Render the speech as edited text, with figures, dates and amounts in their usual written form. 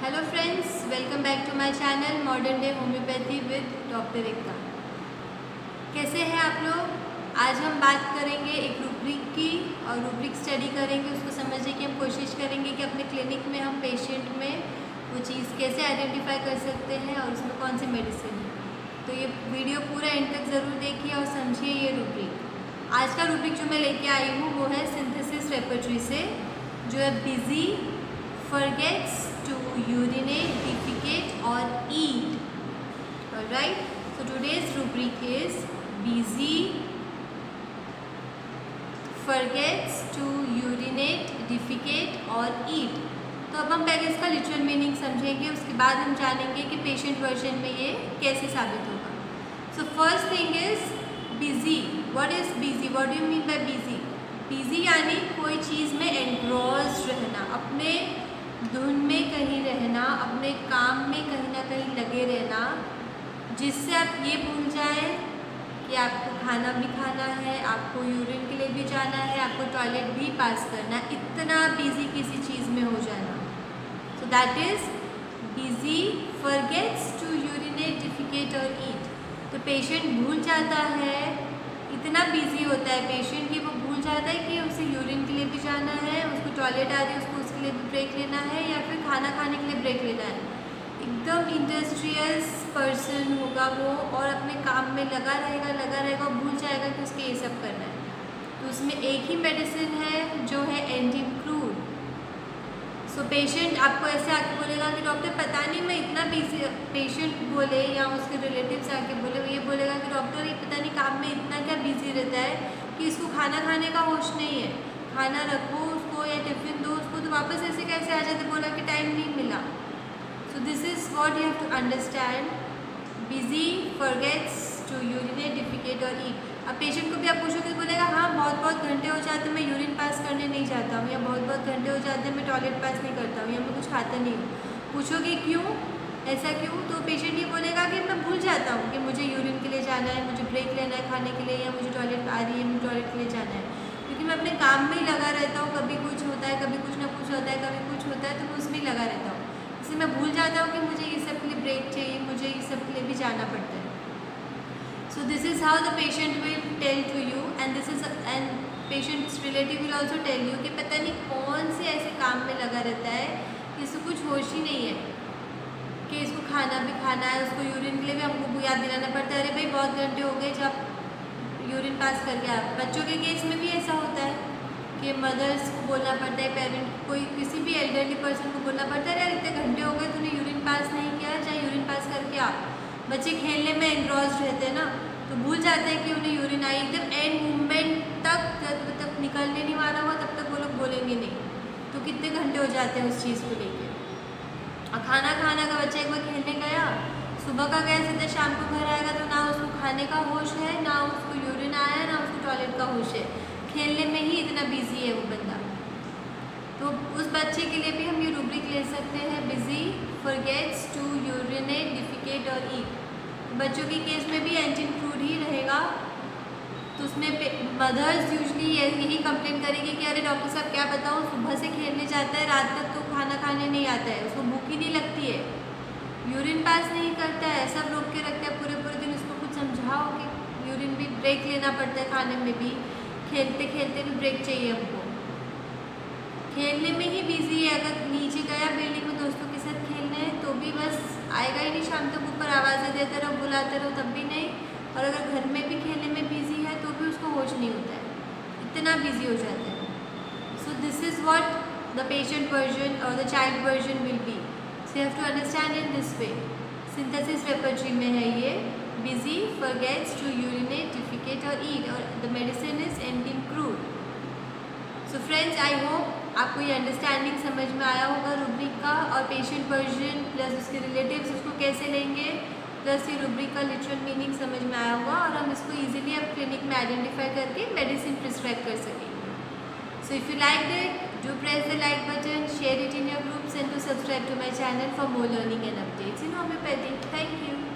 Hello friends, welcome back to my channel modern day homeopathy with doctor Ekta. कैसे हैं आप लोग? आज हम बात करेंगे एक रूब्रिक की और रूब्रिक स्टडी करेंगे। उसको समझने की हम कोशिश करेंगे कि अपने क्लिनिक में हम पेशेंट में वो चीज़ कैसे आइडेंटिफाई कर सकते हैं और उसमें कौन सी मेडिसिन है। तो ये वीडियो पूरा एंड तक ज़रूर देखिए और समझिए ये रूब्रिक। आज का रूब्रिक जो मैं लेके आई हूँ वो है सिंथेसिस रेपर्टरी से, जो है busy, forgets to urinate, defecate or eat. Alright, so today's rubric is busy, forgets to urinate, defecate or eat. तो अब हम पहले इसका लिटरल मीनिंग समझेंगे, उसके बाद हम जानेंगे कि पेशेंट वर्जन में ये कैसे साबित होगा। So first thing is busy. What is busy? What do you mean by busy? Busy यानी कोई चीज़ में एनग्रॉस्ड रहना, अपने धुन में कहीं रहना, अपने काम में कहीं ना कहीं लगे रहना, जिससे आप ये भूल जाएं कि आपको खाना भी खाना है, आपको यूरिन के लिए भी जाना है, आपको टॉयलेट भी पास करना है। इतना बिजी किसी चीज़ में हो जाना, so that is busy, forgets to urinate, defecate और ईट। तो पेशेंट भूल जाता है, इतना बिजी होता है पेशेंट कि वो भूल जाता है कि उसे यूरिन के लिए भी जाना है, उसको टॉयलेट आ रही है, उसको उसके लिए भी ब्रेक लेना है, या फिर खाना खाने के लिए ब्रेक लेना है। एकदम इंडस्ट्रियस पर्सन होगा वो और अपने काम में लगा रहेगा और भूल जाएगा कि उसके ये सब करना है। तो उसमें एक ही मेडिसिन है जो है एंटीक्रूड। सो पेशेंट आपको ऐसे आके बोलेगा कि डॉक्टर पता नहीं मैं इतना बिजी, पेशेंट बोले या उसके रिलेटिव्स आके बोले, वो ये बोलेगा कि डॉक्टर ये पता नहीं काम में इतना क्या बिजी रहता है कि इसको खाना खाने का होश नहीं है, खाना रखो उसको या टिफिन दो उसको, तो वापस ऐसे कैसे आ जाते, बोला कि टाइम नहीं मिला। So this is what you have to understand. Busy, forgets to urinate, defecate और ईट। अब पेशेंट को भी आप पूछोगे तो बोलेगा हाँ बहुत घंटे हो जाते हैं मैं यूरिन पास करने नहीं जाता हूँ, या बहुत घंटे हो जाते हैं मैं टॉयलेट पास नहीं करता हूँ, या मैं कुछ खाता नहीं हूँ। पूछोगे क्यों, ऐसा क्यों, तो पेशेंट ये बोलेगा कि मैं भूल जाता हूँ कि मुझे यूरिन के लिए जाना है, मुझे ब्रेक लेना है खाने के लिए, या मुझे टॉयलेट आ रही है, मुझे टॉयलेट के लिए जाना है। क्योंकि मैं अपने काम में ही लगा रहता हूँ, कभी कुछ होता है, कभी कुछ ना कुछ होता है, कभी कुछ होता है, तो मैं उसमें ही लगा रहता हूँ। इसलिए मैं भूल जाता हूँ कि मुझे ये सब के लिए ब्रेक चाहिए, मुझे ये सब के लिए भी जाना पड़ता है। So this is how the patient will tell to you, and patient's relative will also tell you कि पता नहीं कौन से ऐसे काम में लगा रहता है कि इसको कुछ होश ही नहीं है कि इसको खाना भी खाना है, उसको यूरिन के लिए भी हमको याद दिलाना पड़ता है, अरे भाई बहुत घंटे हो गए जब यूरिन पास करके आ। बच्चों के केस में भी ऐसा होता है कि मदर्स को बोलना पड़ता है, पेरेंट कोई किसी भी एल्डरली पर्सन को बोलना पड़ता है, अरे इतने घंटे हो गए तूने यूरिन पास नहीं किया, चाहे यूरिन पास करके आ। बच्चे खेलने में एनग्रॉस्ड रहते हैं ना, तो भूल जाते हैं कि उन्हें यूरिन आई। एकदम एंड मूवमेंट तक, जब तक निकलने नहीं वाला हुआ तब तक वो लोग बोलेंगे नहीं। तो कितने घंटे हो जाते हैं उस चीज़ को लेके। और खाना खाना का बच्चा एक बार खेलने गया, सुबह का गया, सीधे शाम को घर आएगा तो ना उसको खाने का होश है, ना उसको यूरिन आया, ना उसको टॉयलेट का होश है, खेलने में ही इतना बिजी है वो बंदा। तो उस बच्चे के लिए भी हम ये रूब्रिक ले सकते हैं, busy, forgets to urinate, defecate और ईट। बच्चों के केस में भी एंटीक्रूड ही रहेगा। तो उसमें मदर्स यूजली यही कंप्लेन करेगी कि अरे डॉक्टर साहब क्या बताऊँ, सुबह से खेलने जाता है, रात तक तो खाना खाने नहीं आता है, उसको भूख ही नहीं लगती है, यूरिन पास नहीं करता है, सब रोक के रखते हैं पूरे दिन। उसको कुछ समझाओ कि यूरिन भी ब्रेक लेना पड़ता है, खाने में भी, खेलते खेलते भी ब्रेक चाहिए हमको। खेलने में ही बिजी है, अगर नीचे गया बिल्डिंग में दोस्तों के साथ खेलने तो भी बस आएगा ही नहीं, शाम तक ऊपर आवाज़ें देते रहो, बुलाते रहो, तब भी नहीं। और अगर घर में भी खेलने में बिजी है तो भी उसको होश नहीं होता है, इतना बिजी हो जाता है। So this is what the patient version और the child version will be. So you have to understand in this way. Synthesis repertory में है ये busy, forgets to urinate, defecate और ईट, और the medicine is anticrude. So friends, I hope आपको ये understanding समझ में आया होगा रूब्रिक का, और पेशेंट वर्जन प्लस उसके रिलेटिव्स उसको कैसे लेंगे, प्लस ये रूब्रिक का लिटरल मीनिंग समझ में आया होगा, और हम इसको इजीली अब क्लिनिक में आइडेंटिफाई करके मेडिसिन प्रिस्क्राइब कर सकेंगे। So if you like it, do press the like button, share it in your groups, and to subscribe to my channel for more learning and updates in homeopathy. Thank you.